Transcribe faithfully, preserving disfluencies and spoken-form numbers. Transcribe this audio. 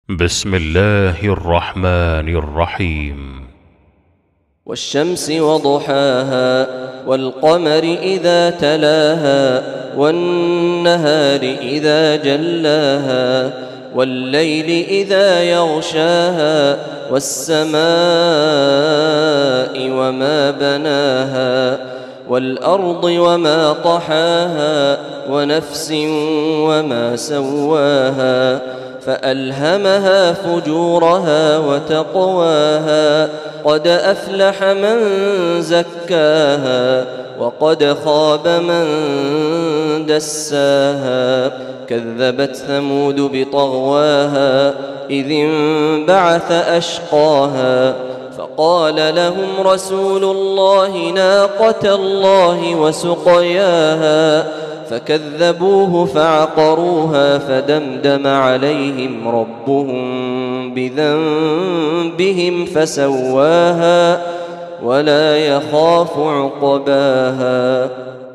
بسم الله الرحمن الرحيم. والشمس وضحاها والقمر إذا تلاها والنهار إذا جلاها والليل إذا يغشاها والسماء وما بناها والأرض وما طحاها ونفس وما سواها فألهمها فجورها وتقواها قد أفلح من زكاها وقد خاب من دساها كذبت ثمود بطغواها إذ انبعث أشقاها فقال لهم رسول الله ناقة الله وسقياها فكذبوه فعقروها فدمدم عليهم ربهم بذنبهم فسواها ولا يخاف عقباها.